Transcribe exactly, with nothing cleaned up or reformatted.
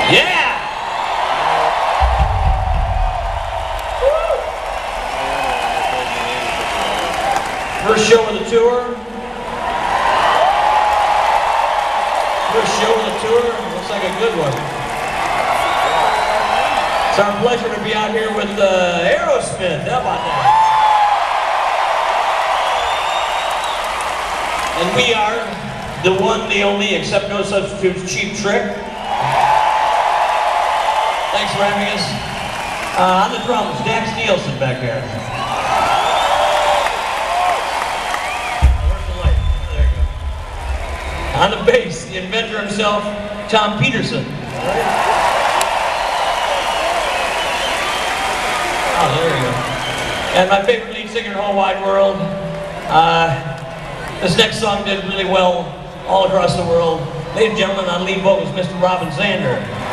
Yeah! Woo! First show of the tour. First show of the tour. Looks like a good one. It's our pleasure to be out here with uh, Aerosmith. How about that? And we are the one, the only, accept no substitutes, Cheap Trick. Thanks for having us. Uh, on the drums, Dax Nielsen back there. Where's the light? Oh, there you go. On the bass, the inventor himself, Tom Peterson. Oh, there you go. And my favorite lead singer in the whole wide world. Uh, this next song did really well all across the world. Ladies and gentlemen, on lead vocals, Mister Robin Zander.